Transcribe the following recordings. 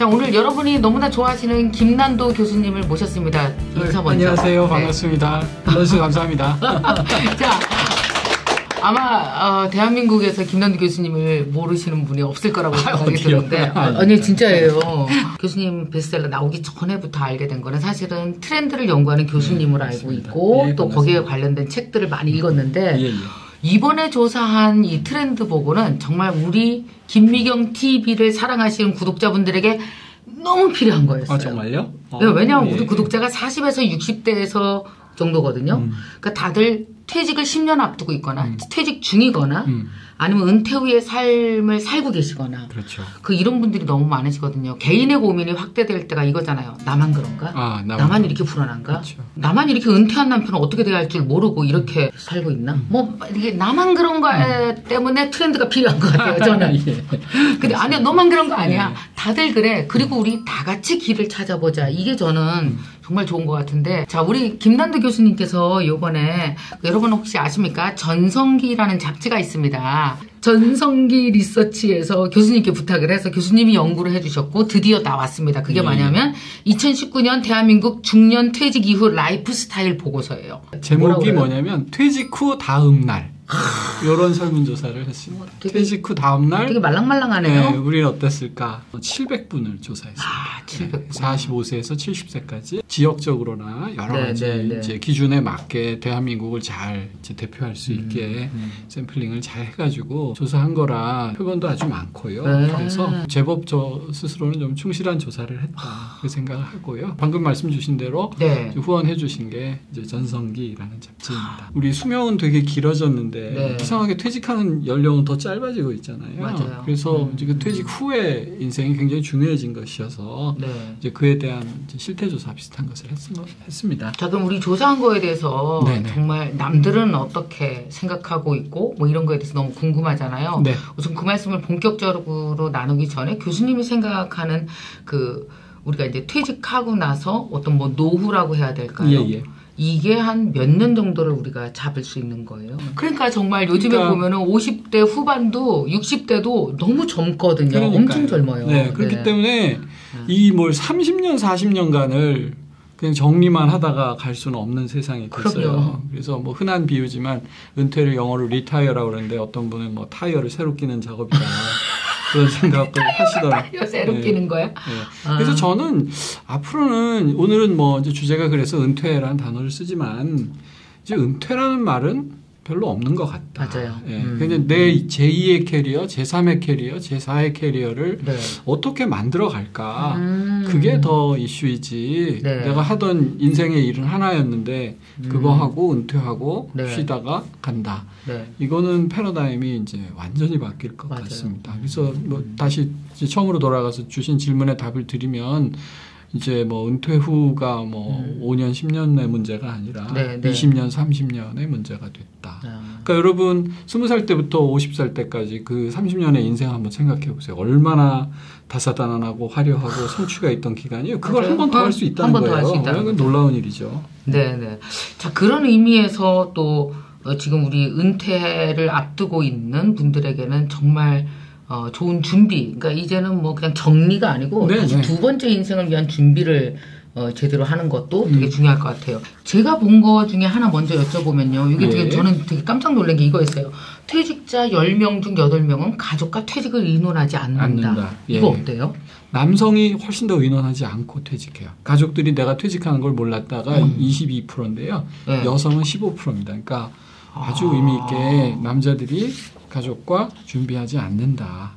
자, 오늘 여러분이 너무나 좋아하시는 김난도 교수님을 모셨습니다. 인사 먼저. 안녕하세요. 반갑습니다. 불러주셔서 감사합니다. 자, 아마 대한민국에서 김난도 교수님을 모르시는 분이 없을 거라고 생각이 드는데 아니 진짜예요. 교수님 베스트셀러 나오기 전에부터 알게 된 거는 사실은 트렌드를 연구하는 교수님을 알고 있고 또 거기에 관련된 책들을 많이 읽었는데 이번에 조사한 이 트렌드 보고는 정말 우리 김미경 TV를 사랑하시는 구독자분들에게 너무 필요한 거였어요. 아, 정말요? 네, 왜냐하면 우리 구독자가 40에서 60대에서 정도거든요. 그러니까 다들 퇴직을 10년 앞두고 있거나 퇴직 중이거나 아니면 은퇴 후의 삶을 살고 계시거나 그렇죠. 이런 분들이 너무 많으시거든요. 개인의 고민이 확대될 때가 이거잖아요. 나만 그런가? 나만 이렇게 불안한가? 그렇죠. 나만 이렇게 은퇴한 남편은 어떻게 돼야 할 줄 모르고 이렇게 살고 있나? 뭐 이게 나만 그런 거 때문에 트렌드가 필요한 것 같아요. 저는. 근데 아니야, 너만 그런 거 아니야. 다들 그래. 그리고 우리 다 같이 길을 찾아보자. 이게 저는 정말 좋은 것 같은데, 자, 우리 김난도 교수님께서 요번에 여러분 혹시 아십니까? 전성기라는 잡지가 있습니다. 전성기 리서치에서 교수님께 부탁을 해서 교수님이 연구를 해주셨고 드디어 나왔습니다. 그게 뭐냐면 2019년 대한민국 중년 퇴직 이후 라이프 스타일 보고서예요. 제목이 뭐냐면 퇴직 후 다음 날. 이런 설문조사를 했습니다. 퇴직 후 다음 날 되게 말랑말랑하네요. 네, 우리는 어땠을까? 700분을 조사했습니다. 700분. 45세에서 70세까지 지역적으로나 여러 가지 이제 기준에 맞게 대한민국을 잘 이제 대표할 수 있게 샘플링을 잘 해가지고 조사한 거라 표본도 아주 많고요. 그래서 제법 저 스스로는 좀 충실한 조사를 했다 그 생각을 하고요. 방금 말씀 주신 대로 후원해 주신 게 이제 전성기라는 잡지입니다. 우리 수명은 되게 길어졌는데 이상하게 퇴직하는 연령은 더 짧아지고 있잖아요. 맞아요. 그래서 이제 그 퇴직 후에 인생이 굉장히 중요해진 것이어서 이제 그에 대한 이제 실태조사 비슷한 것을 했습니다. 자, 그럼 우리 조사한 거에 대해서 정말 남들은 어떻게 생각하고 있고 뭐 이런 거에 대해서 너무 궁금하잖아요. 우선 그 말씀을 본격적으로 나누기 전에 교수님이 생각하는 우리가 이제 퇴직하고 나서 어떤 뭐 노후라고 해야 될까요? 이게 한 몇 년 정도를 우리가 잡을 수 있는 거예요. 그러니까 정말 요즘에 보면은 50대 후반도 60대도 너무 젊거든요. 엄청 젊어요. 그렇기 때문에 이 뭘 30년, 40년간을 그냥 정리만 하다가 갈 수는 없는 세상이 됐어요. 그래서 뭐 흔한 비유지만 은퇴를 영어로 리타이어라고 그러는데 어떤 분은 뭐 타이어를 새로 끼는 작업이다. 그런 생각을 하시더라고요. 새로 끼는 거야? 그래서 저는 앞으로는 오늘은 뭐 이제 주제가 그래서 은퇴라는 단어를 쓰지만 이제 은퇴라는 말은 별로 없는 것 같다. 맞아요. 그냥 내 제2의 캐리어, 제3의 캐리어, 제4의 캐리어를 어떻게 만들어 갈까. 그게 더 이슈이지. 내가 하던 인생의 일은 하나였는데 그거 하고 은퇴하고 쉬다가 간다. 이거는 패러다임이 이제 완전히 바뀔 것 같습니다. 그래서 뭐 다시 이제 처음으로 돌아가서 주신 질문에 답을 드리면 이제 뭐 은퇴 후가 뭐 5년, 10년의 문제가 아니라 20년, 30년의 문제가 됐다. 그러니까 여러분 20살 때부터 50살 때까지 그 30년의 인생 한번 생각해 보세요. 얼마나 다사다난하고 화려하고 성취가 있던 기간이에요. 그걸 한 번 더 할 수 있다는 거예요. 그건 놀라운 일이죠. 자, 그런 의미에서 또 지금 우리 은퇴를 앞두고 있는 분들에게는 정말 좋은 준비. 그러니까 이제는 뭐 그냥 정리가 아니고 다시 두 번째 인생을 위한 준비를 제대로 하는 것도 되게 중요할 것 같아요. 제가 본 거 중에 하나 먼저 여쭤보면요. 이게 되게 저는 되게 깜짝 놀란 게 이거였어요. 퇴직자 10명 중 8명은 가족과 퇴직을 의논하지 않는다. 이거 어때요? 남성이 훨씬 더 의논하지 않고 퇴직해요. 가족들이 내가 퇴직하는 걸 몰랐다가 22%인데요. 여성은 15%입니다. 그러니까 아주 의미 있게 남자들이 가족과 준비하지 않는다.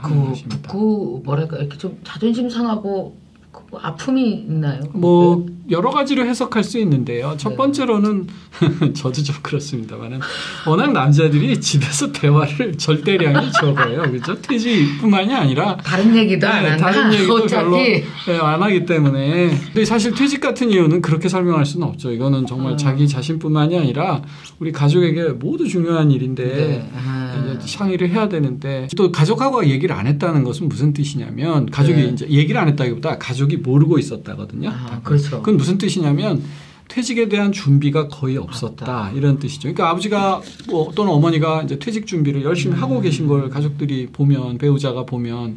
뭐랄까 이렇게 좀 자존심 상하고 아픔이 있나요? 뭐 여러 가지로 해석할 수 있는데요. 첫 번째로는 저도 좀 그렇습니다만은 워낙 남자들이 집에서 대화를 절대량이 적어요. 그렇죠? 퇴직뿐만이 아니라 다른 얘기도 안 한다. 다른 얘기도 별로 안 하기 때문에. 근데 사실 퇴직 같은 이유는 그렇게 설명할 수는 없죠. 이거는 정말 자기 자신뿐만이 아니라 우리 가족에게 모두 중요한 일인데 상의를 해야 되는데 또 가족하고 얘기를 안 했다는 것은 무슨 뜻이냐면 가족이 이제 얘기를 안 했다기보다 가족이 모르고 있었다거든요. 그렇죠. 그건 무슨 뜻이냐면 퇴직에 대한 준비가 거의 없었다. 이런 뜻이죠. 그러니까 아버지가 또는 어머니가 이제 퇴직 준비를 열심히 하고 계신 걸 가족들이 보면 배우자가 보면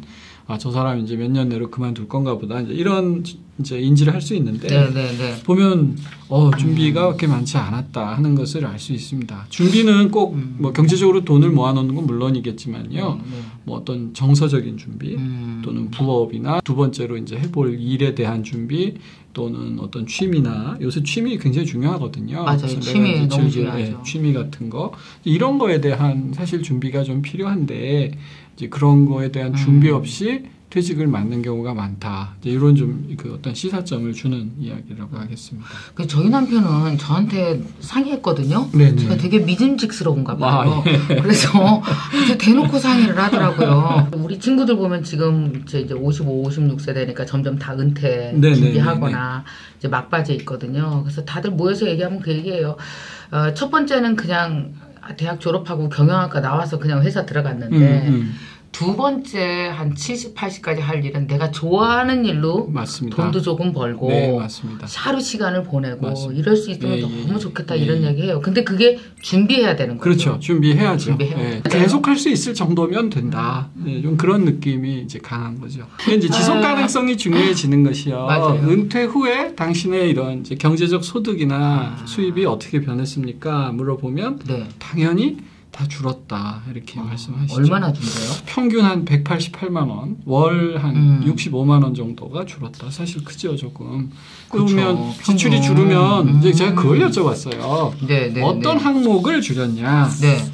저 사람이 이제 몇 년 내로 그만둘 건가 보다. 이제 이런 이제 인지를 할 수 있는데 보면 준비가 그렇게 많지 않았다 하는 것을 알 수 있습니다. 준비는 꼭 뭐 경제적으로 돈을 모아놓는 건 물론이겠지만요. 뭐 어떤 정서적인 준비 또는 부업이나 두 번째로 이제 해볼 일에 대한 준비 또는 어떤 취미나 요새 취미 굉장히 중요하거든요. 맞아요. 취미 너무 중요하죠. 취미 같은 거 이런 거에 대한 사실 준비가 좀 필요한데 이제 그런 거에 대한 준비 없이 퇴직을 맞는 경우가 많다. 이제 이런 좀 그 어떤 시사점을 주는 이야기라고 하겠습니다. 저희 남편은 저한테 상의했거든요. 네네. 제가 되게 믿음직스러운가 봐요. 그래서 대놓고 상의를 하더라고요. 우리 친구들 보면 지금 이제 55, 56세 되니까 점점 다 은퇴 준비하거나 이제 막바지에 있거든요. 그래서 다들 모여서 얘기하면 그 얘기예요. 첫 번째는 그냥 대학 졸업하고 경영학과 나와서 그냥 회사 들어갔는데 두 번째 한 70, 80까지 할 일은 내가 좋아하는 일로 맞습니다. 돈도 조금 벌고 맞습니다. 하루 시간을 보내고 맞습니다. 이럴 수 있으면 너무 좋겠다 이런 얘기해요. 근데 그게 준비해야 되는 거죠. 그렇죠. 준비해야죠. 계속 할 수 있을 정도면 된다. 좀 그런 느낌이 이제 강한 거죠. 이제 지속 가능성이 중요해지는 것이요. 맞아요. 은퇴 후에 당신의 이런 이제 경제적 소득이나 수입이 어떻게 변했습니까? 물어보면 당연히 다 줄었다 이렇게 말씀하시죠. 얼마나 준대요? 평균 한 188만 원, 월 한 65만 원 정도가 줄었다. 사실 크죠 조금. 그러면 지출이 줄으면 이제 제가 그걸 여쭤봤어요. 어떤 항목을 줄였냐.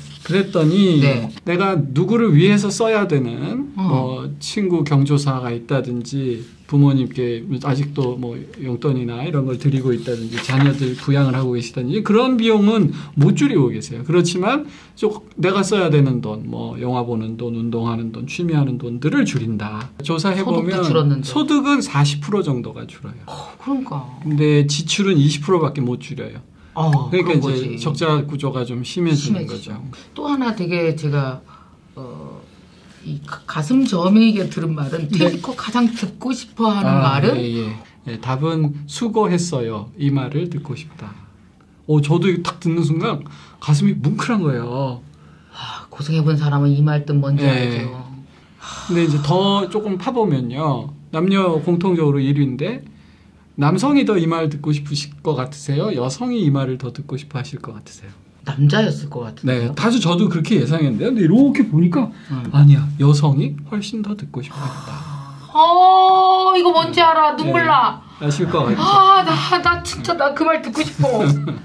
그랬더니 내가 누구를 위해서 써야 되는 뭐 친구 경조사가 있다든지 부모님께 아직도 뭐 용돈이나 이런 걸 드리고 있다든지 자녀들 부양을 하고 계시다든지 그런 비용은 못 줄이고 계세요. 그렇지만 내가 써야 되는 돈, 뭐 영화 보는 돈, 운동하는 돈, 취미하는 돈들을 줄인다. 조사해보면 소득은 40% 정도가 줄어요. 그러니까. 근데 지출은 20%밖에 못 줄여요. 그러니까 이제 적자 구조가 좀 심해지는 거죠. 또 하나 되게 제가 이 가슴 저미게 들은 말은 퇴직 후 가장 듣고 싶어하는 말은 답은 수고했어요. 이 말을 듣고 싶다. 저도 이거 딱 듣는 순간 가슴이 뭉클한 거예요. 고생해본 사람은 이 말 뜻 뭔지 알죠. 근데 이제 더 조금 파보면요. 남녀 공통적으로 1위인데 남성이 더 이 말 듣고 싶으실 것 같으세요? 여성이 이 말을 더 듣고 싶어 하실 것 같으세요? 남자였을 것 같은데요. 다시 저도 그렇게 예상했는데요. 근데 이렇게 보니까 아니야. 여성이 훨씬 더 듣고 싶어 했다. 이거 뭔지 알아. 눈물 나. 아실 것 같죠? 나 진짜 나 그 말 듣고 싶어.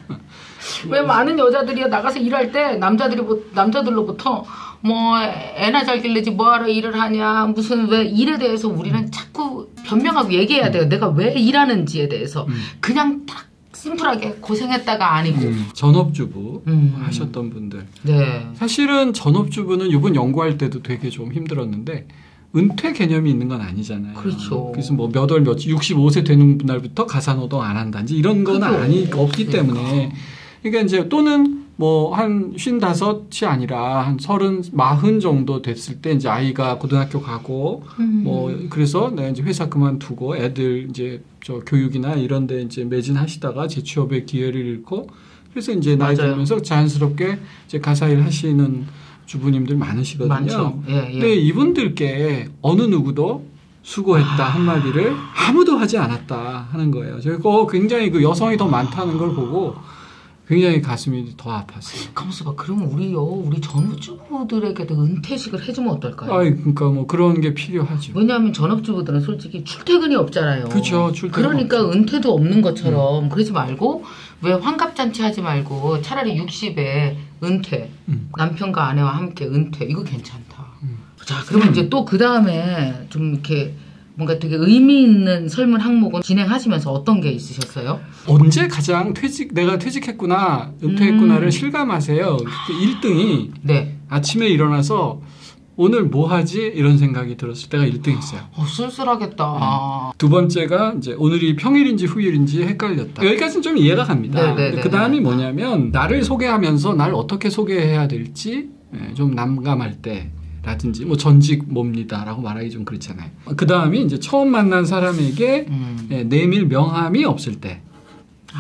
왜 많은 여자들이 나가서 일할 때 남자들로부터 뭐 애나 잘 길르지 뭐하러 일을 하냐 무슨 왜 일에 대해서 우리는 자꾸 변명하고 얘기해야 돼요. 내가 왜 일하는지에 대해서 그냥 딱 심플하게 고생했다가 아니고 전업주부 하셨던 분들 사실은 전업주부는 이번 연구할 때도 되게 좀 힘들었는데 은퇴 개념이 있는 건 아니잖아요. 그렇죠. 그래서 뭐 몇 월 며칠 65세 되는 날부터 가사노동 안 한다든지 이런 건 없기 때문에 그러니까 이제 또는 뭐 한 55이 아니라 한 30, 40 정도 됐을 때 이제 아이가 고등학교 가고 뭐 그래서 내가 이제 회사 그만두고 애들 이제 저 교육이나 이런 데 이제 매진하시다가 재취업의 기회를 잃고 그래서 이제 나이 들면서 자연스럽게 이제 가사일 하시는 주부님들 많으시거든요. 많죠. 근데 이분들께 어느 누구도 수고했다 한마디를 아무도 하지 않았다 하는 거예요. 제가 굉장히 그 여성이 더 많다는 걸 보고 굉장히 가슴이 더 아팠어요. 가만있어 봐. 그러면 우리 전업주부들에게도 은퇴식을 해주면 어떨까요? 그러니까 뭐 그런 게 필요하죠. 왜냐하면 전업주부들은 솔직히 출퇴근이 없잖아요. 그렇죠. 그러니까 없죠. 은퇴도 없는 것처럼 그러지 말고 왜 환갑잔치 하지 말고 차라리 60에 은퇴, 남편과 아내와 함께 은퇴 이거 괜찮다. 자, 그러면 이제 또 그 다음에 좀 이렇게 뭔가 되게 의미 있는 설문 항목은 진행하시면서 어떤 게 있으셨어요? 언제 가장 내가 퇴직했구나, 은퇴했구나를 실감하세요. 그 1등이 아침에 일어나서 오늘 뭐 하지? 이런 생각이 들었을 때가 1등이었어요. 쓸쓸하겠다. 두 번째가 이제 오늘이 평일인지 후일인지 헷갈렸다. 여기까지는 좀 이해가 갑니다. 그 다음이 뭐냐면 나를 소개하면서 날 어떻게 소개해야 될지 좀 난감할 때. 라든지 뭐 전직 뭡니다라고 말하기 좀 그렇잖아요. 그 다음이 이제 처음 만난 사람에게 내밀 명함이 없을 때.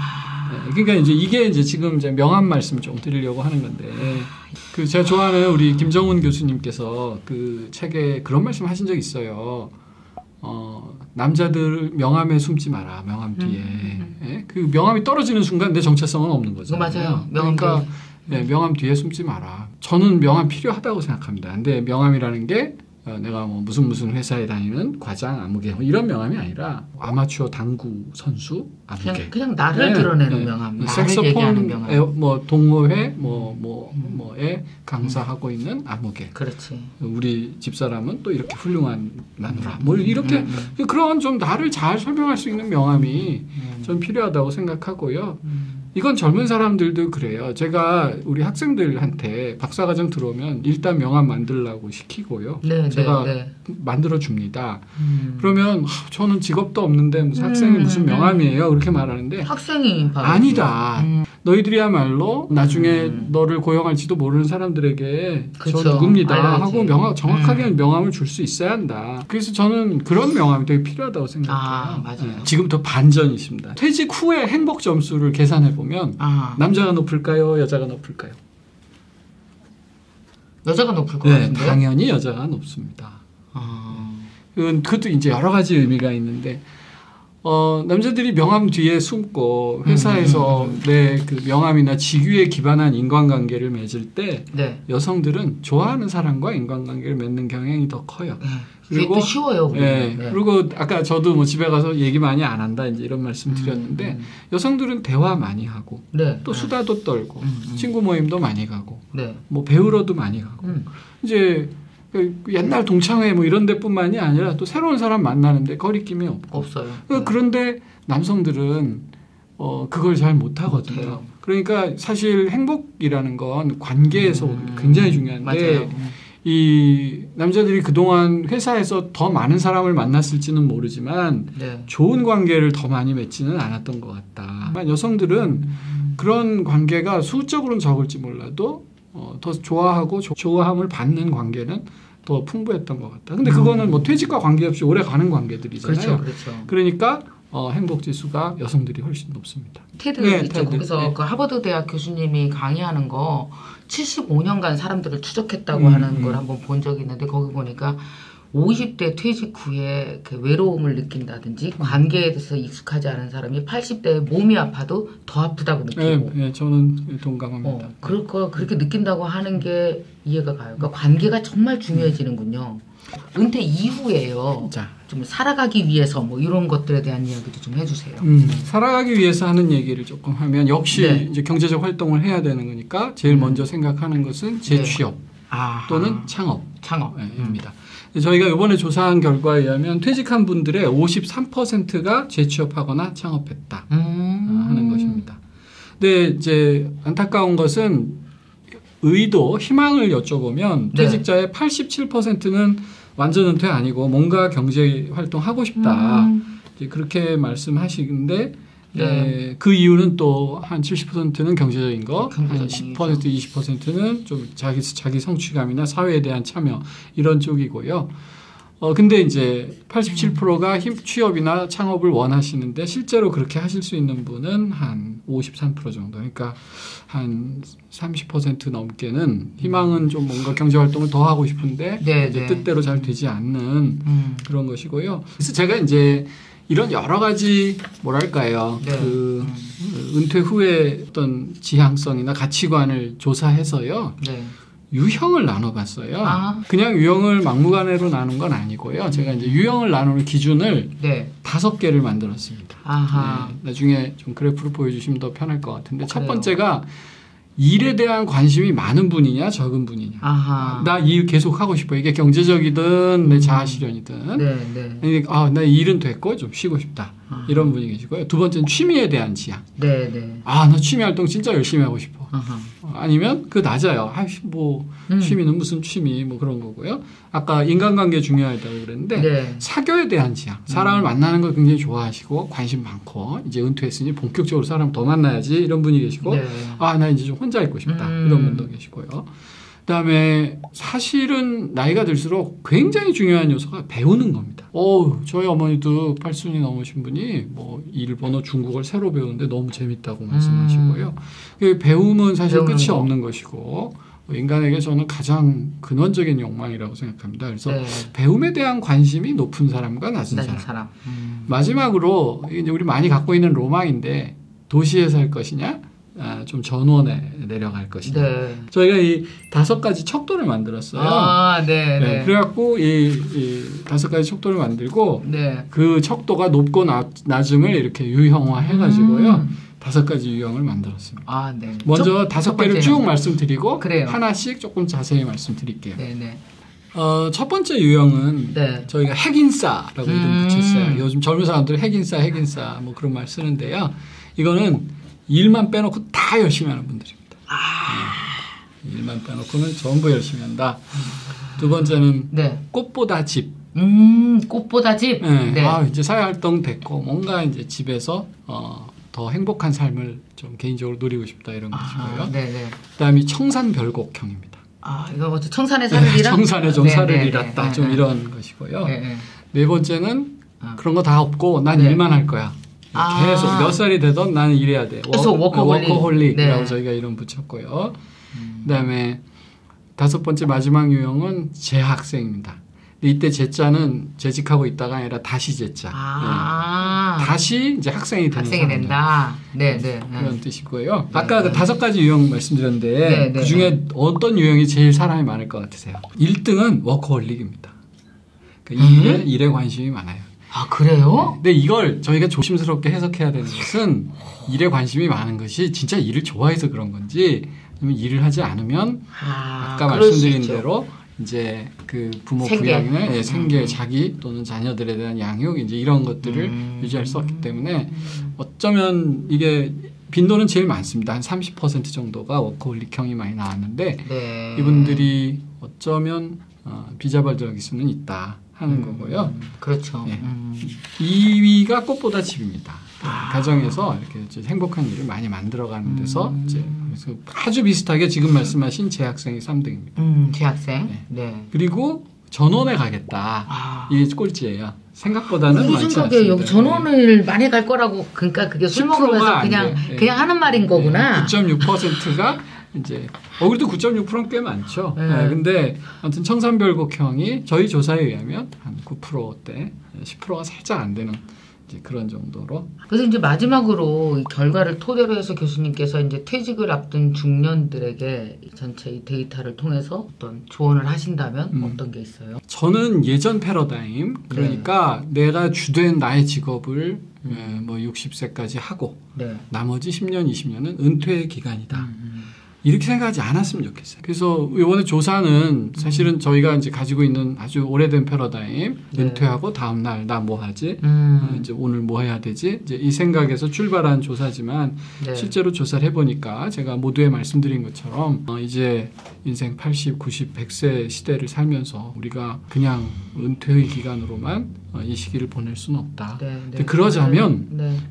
그러니까 이제 이게 이제 지금 이제 명함 말씀 좀 드리려고 하는 건데, 그 제가 좋아하는 우리 김정훈 교수님께서 그 책에 그런 말씀 하신 적 있어요. 남자들 명함에 숨지 마라. 명함 뒤에. 예? 그 명함이 떨어지는 순간 내 정체성은 없는 거죠. 맞아요. 그러니까 명함 뒤에 숨지 마라. 저는 명함 필요하다고 생각합니다. 근데 명함이라는 게 내가 뭐 무슨 회사에 다니는 과장 아무개 이런 명함이 아니라 아마추어 당구 선수 아무개. 그냥 나를 드러내는 명함. 색소폰 뭐 동호회 뭐에 강사하고 있는 아무개. 그렇지. 우리 집사람은 또 이렇게 훌륭한 마누라. 뭐 이렇게 그런 좀 나를 잘 설명할 수 있는 명함이 전 필요하다고 생각하고요. 이건 젊은 사람들도 그래요. 제가 우리 학생들한테 박사과정 들어오면 일단 명함 만들라고 시키고요. 제가 만들어 줍니다. 그러면 저는 직업도 없는데 무슨 학생이 무슨 명함이에요? 그렇게 말하는데 학생이 아니다. 너희들이야말로 나중에 너를 고용할지도 모르는 사람들에게 저 누굽니다 하고 정확하게 명함을 줄 수 있어야 한다. 그래서 저는 그런 명함이 되게 필요하다고 생각해요. 맞아요. 지금부터 반전이 있습니다. 퇴직 후에 행복 점수를 계산해 보면 남자가 높을까요? 여자가 높을까요? 여자가 높을 것 같은데요? 당연히 여자가 높습니다. 그것도 이제 여러 가지 의미가 있는데 남자들이 명함 뒤에 숨고 회사에서 내 그 명함이나 직위에 기반한 인간관계를 맺을 때 여성들은 좋아하는 사람과 인간관계를 맺는 경향이 더 커요. 그리고 또 쉬워요. 그리고 아까 저도 뭐 집에 가서 얘기 많이 안 한다 이제 이런 말씀 드렸는데 여성들은 대화 많이 하고 또 수다도 떨고 친구 모임도 많이 가고 뭐 배우러도 많이 가고 이제 옛날 동창회 뭐 이런 데뿐만이 아니라 또 새로운 사람 만나는데 거리낌이 없어요. 그런데 남성들은 그걸 잘 못하거든요. 그러니까 사실 행복이라는 건 관계에서 굉장히 중요한데 이 남자들이 그동안 회사에서 더 많은 사람을 만났을지는 모르지만 좋은 관계를 더 많이 맺지는 않았던 것 같다. 여성들은 그런 관계가 수적으로는 적을지 몰라도 더 좋아하고 좋아함을 받는 관계는 더 풍부했던 것 같다. 근데 그거는 뭐 퇴직과 관계없이 오래 가는 관계들이잖아요. 그렇죠. 그러니까 행복 지수가 여성들이 훨씬 높습니다. 테드 있죠. 거기서 그 하버드 대학 교수님이 강의하는 거 75년간 사람들을 추적했다고 하는 걸 한번 본 적이 있는데 거기 보니까 50대 퇴직 후에 그 외로움을 느낀다든지 관계에 대해서 익숙하지 않은 사람이 80대에 몸이 아파도 더 아프다고 느끼고. 저는 동감합니다. 그렇게 느낀다고 하는 게 이해가 가요. 그러니까 관계가 정말 중요해지는군요. 은퇴 이후에요. 좀 살아가기 위해서 뭐 이런 것들에 대한 이야기도 좀 해주세요. 살아가기 위해서 하는 얘기를 조금 하면 역시 이제 경제적 활동을 해야 되는 거니까 제일 먼저 생각하는 것은 재취업 또는 창업입니다. 저희가 이번에 조사한 결과에 의하면 퇴직한 분들의 53%가 재취업하거나 창업했다 하는 것입니다. 근데 이제 안타까운 것은 희망을 여쭤보면 퇴직자의 87%는 완전 은퇴 아니고 뭔가 경제 활동하고 싶다. 이제 그렇게 말씀하시는데 그 이유는 또 한 70%는 경제적인 거, 한 10%, 20%는 좀 자기 성취감이나 사회에 대한 참여 이런 쪽이고요. 근데 이제 87%가 취업이나 창업을 원하시는데 실제로 그렇게 하실 수 있는 분은 한 53% 정도. 그러니까 한 30% 넘게는 희망은 좀 뭔가 경제활동을 더 하고 싶은데 이제 뜻대로 잘 되지 않는 그런 것이고요. 그래서 제가 이제 이런 여러 가지 뭐랄까요. 그 은퇴 후에 어떤 지향성이나 가치관을 조사해서요. 유형을 나눠봤어요. 그냥 유형을 막무가내로 나눈 건 아니고요. 제가 이제 유형을 나누는 기준을 5개를 만들었습니다. 나중에 좀 그래프로 보여주시면 더 편할 것 같은데 첫 번째가 일에 대한 관심이 많은 분이냐 적은 분이냐. 나 일 계속 하고 싶어. 이게 경제적이든 내 자아실현이든. 나 일은 됐고 좀 쉬고 싶다. 이런 분이 계시고요. 두 번째는 취미에 대한 지향. 나 취미 활동 진짜 열심히 하고 싶어. 아니면 낮아요. 취미는 무슨 취미 뭐 그런 거고요. 아까 인간관계 중요하다고 그랬는데 사교에 대한 지향. 사람을 만나는 걸 굉장히 좋아하시고 관심 많고 이제 은퇴했으니 본격적으로 사람 더 만나야지 이런 분이 계시고 나 이제 좀 혼자 있고 싶다. 이런 분도 계시고요. 그다음에 사실은 나이가 들수록 굉장히 중요한 요소가 배우는 겁니다. 저희 어머니도 80이 넘으신 분이 뭐 일본어, 중국어를 새로 배우는데 너무 재밌다고 말씀하시고요. 배움은 사실 끝이 없는 것이고 인간에게 저는 가장 근원적인 욕망이라고 생각합니다. 그래서 배움에 대한 관심이 높은 사람과 낮은 사람. 마지막으로 이제 우리 많이 갖고 있는 로망인데 도시에 살 것이냐? 좀 전원에 내려갈 것이다. 저희가 이 5가지 척도를 만들었어요. 그래갖고 이 5가지 척도를 만들고 그 척도가 높고 낮음을 이렇게 유형화해가지고요. 5가지 유형을 만들었습니다. 먼저 5개를 쭉 말씀드리고 하나씩 조금 자세히 말씀드릴게요. 첫 번째 유형은 저희가 핵인싸라고 이름 붙였어요. 요즘 젊은 사람들은 핵인싸 뭐 그런 말 쓰는데요. 이거는 일만 빼놓고 다 열심히 하는 분들입니다. 일만 빼놓고는 전부 열심히 한다. 두 번째는 꽃보다 집. 꽃보다 집. 이제 사회활동 됐고 뭔가 이제 집에서 더 행복한 삶을 좀 개인적으로 누리고 싶다 이런 것이고요. 그다음이 청산별곡형입니다. 이거 뭐 청산에 살을 잃었다. 청산에 좀 살을 잃었다. 좀 이런 것이고요. 네 번째는 그런 거 다 없고 난 일만 할 거야. 계속 몇 살이 되던 나는 일해야 돼. 그래서 워커홀릭이라고 저희가 이름 붙였고요. 그다음에 5번째 마지막 유형은 재학생입니다. 이때 재자는 재직하고 있다가 아니라 다시 재자. 다시 이제 학생이 된다. 그런 뜻이고요. 아까 그 5가지 유형 말씀드렸는데 그 중에 어떤 유형이 제일 사람이 많을 것 같으세요? 1등은 워커홀릭입니다. 일에 관심이 많아요. 그래요? 근데 이걸 저희가 조심스럽게 해석해야 되는 것은 일에 관심이 많은 것이 진짜 일을 좋아해서 그런 건지 아니면 일을 하지 않으면 아까 말씀드린 대로 이제 그 부모 부양이나 생계, 자기 또는 자녀들에 대한 양육 이제 이런 것들을 유지할 수 없기 때문에 어쩌면 이게 빈도는 제일 많습니다. 한 30% 정도가 워커홀릭형이 많이 나왔는데 이분들이 어쩌면 비자발적일 수는 있다. 하는 거고요. 그렇죠. 2위가 꽃보다 집입니다. 가정에서 이렇게 행복한 일을 많이 만들어가는 데서 이제 그래서 아주 비슷하게 지금 말씀하신 재학생이 3등입니다. 재학생. 그리고 전원에 가겠다. 이게 꼴찌예요. 생각보다는 우리 많지 생각에 여기 전원을 많이 갈 거라고 그러니까 그게 술 먹으면서 그냥 하는 말인 거구나. 9.6%가 이제 그래도 9.6%는 꽤 많죠. 근데 아무튼 청산별곡형이 저희 조사에 의하면 한 9%대 10%가 살짝 안 되는 이제 그런 정도로. 그래서 이제 마지막으로 이 결과를 토대로 해서 교수님께서 이제 퇴직을 앞둔 중년들에게 전체 이 데이터를 통해서 어떤 조언을 하신다면 어떤 게 있어요? 저는 예전 패러다임 그러니까 내가 주된 나의 직업을 뭐 60세까지 하고 나머지 10년, 20년은 은퇴의 기간이다. 이렇게 생각하지 않았으면 좋겠어요. 그래서 이번에 조사는 사실은 저희가 이제 가지고 있는 아주 오래된 패러다임, 은퇴하고 다음날 나 뭐 하지? 이제 오늘 뭐 해야 되지? 이제 이 생각에서 출발한 조사지만 실제로 조사를 해보니까 제가 모두에 말씀드린 것처럼 이제 인생 80, 90, 100세 시대를 살면서 우리가 그냥 은퇴의 기간으로만 이 시기를 보낼 수는 없다. 근데 그러자면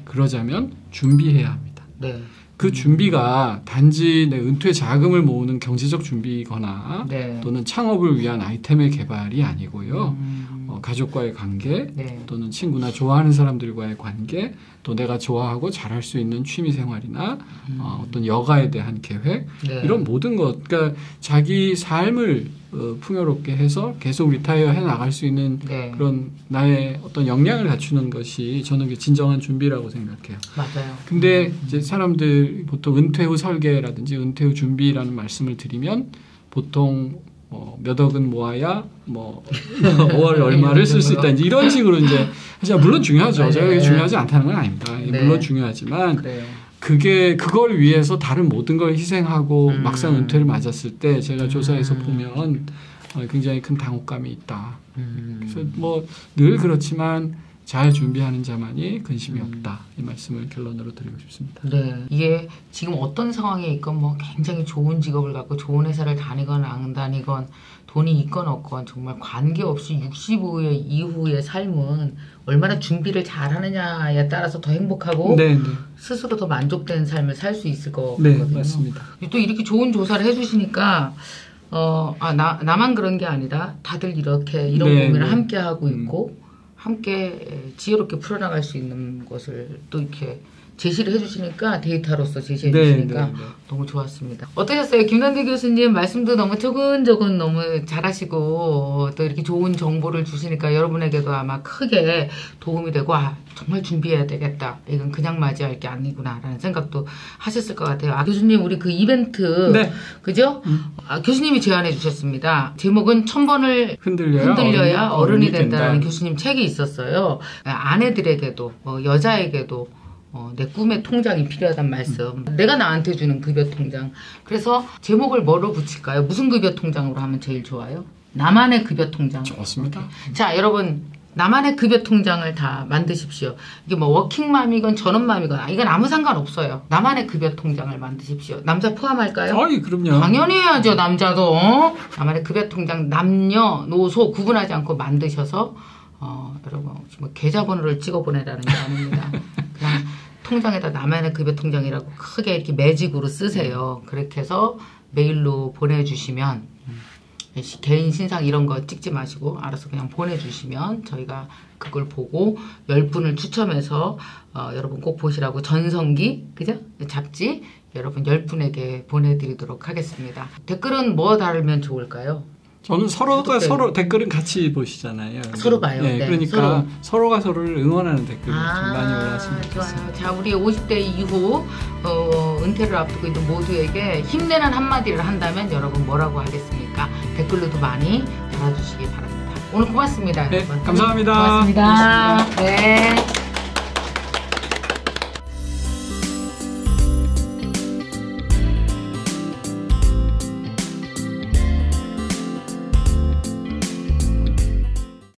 준비해야 합니다. 그 준비가 단지 내 은퇴 자금을 모으는 경제적 준비거나 또는 창업을 위한 아이템의 개발이 아니고요. 가족과의 관계 또는 친구나 좋아하는 사람들과의 관계 또 내가 좋아하고 잘할 수 있는 취미 생활이나 어떤 여가에 대한 계획 이런 모든 것 그러니까 자기 삶을 풍요롭게 해서 계속 리타이어 해 나갈 수 있는 그런 나의 어떤 역량을 갖추는 것이 저는 진정한 준비라고 생각해요. 맞아요. 근데 이제 사람들 보통 은퇴 후 설계라든지 은퇴 후 준비라는 말씀을 드리면 보통 몇 억은 모아야 뭐 5월 얼마를 쓸 수 있다 이런 식으로 이제 물론 중요하죠. 제가 이게 중요하지 않다는 건 아닙니다. 물론 중요하지만 그걸 위해서 다른 모든 걸 희생하고 막상 은퇴를 맞았을 때 제가 조사에서 보면 굉장히 큰 당혹감이 있다. 그래서 뭐 늘 그렇지만 잘 준비하는 자만이 근심이 없다. 이 말씀을 결론으로 드리고 싶습니다. 이게 지금 어떤 상황에 있건 뭐 굉장히 좋은 직업을 갖고 좋은 회사를 다니건 안 다니건 돈이 있건 없건 정말 관계없이 65세 이후의 삶은 얼마나 준비를 잘 하느냐에 따라서 더 행복하고 스스로 더 만족된 삶을 살 수 있을 것 같거든요. 맞습니다. 또 이렇게 좋은 조사를 해주시니까 나만 그런 게 아니라 다들 이렇게 이런 고민을 함께 하고 있고 함께 지혜롭게 풀어나갈 수 있는 것을 또 이렇게 제시를 해주시니까 데이터로서 제시해 주시니까 너무 좋았습니다. 어떠셨어요? 김남대 교수님 말씀도 너무 조근조근 너무 잘하시고 또 이렇게 좋은 정보를 주시니까 여러분에게도 아마 크게 도움이 되고 정말 준비해야 되겠다. 이건 그냥 맞이할 게 아니구나 라는 생각도 하셨을 것 같아요. 교수님 우리 그 이벤트 그죠? 교수님이 제안해 주셨습니다. 제목은 1000번을 흔들려야 어른이 된다라는 교수님 책이 있었어요. 아내들에게도 여자에게도 내 꿈의 통장이 필요하단 말씀. 내가 나한테 주는 급여 통장. 그래서 제목을 뭐로 붙일까요? 무슨 급여 통장으로 하면 제일 좋아요? 나만의 급여 통장. 좋습니다. 자, 여러분 나만의 급여 통장을 다 만드십시오. 이게 뭐 워킹맘이건 전업맘이건 이건 아무 상관없어요. 나만의 급여 통장을 만드십시오. 남자 포함할까요? 그럼요. 당연히 해야죠. 남자도. 나만의 급여 통장 남녀노소 구분하지 않고 만드셔서 여러분 뭐 계좌번호를 찍어 보내라는 게 아닙니다. 그냥 통장에다 나만의 급여 통장이라고 크게 이렇게 매직으로 쓰세요. 그렇게 해서 메일로 보내주시면 개인 신상 이런 거 찍지 마시고 알아서 그냥 보내주시면 저희가 그걸 보고 10분을 추첨해서 여러분 꼭 보시라고 전성기 그죠? 잡지 여러분 10분에게 보내드리도록 하겠습니다. 댓글은 뭐 달면 좋을까요? 저는 서로가 서로 댓글은 같이 보시잖아요. 서로 봐요. 그러니까 서로가 서로를 응원하는 댓글을 좀 많이 올라왔으면 좋겠습니다. 좋아요. 자, 우리 50대 이후 은퇴를 앞두고 있는 모두에게 힘내는 한마디를 한다면 여러분 뭐라고 하겠습니까? 댓글로도 많이 달아주시기 바랍니다. 오늘 고맙습니다. 네, 감사합니다. 고맙습니다. 네.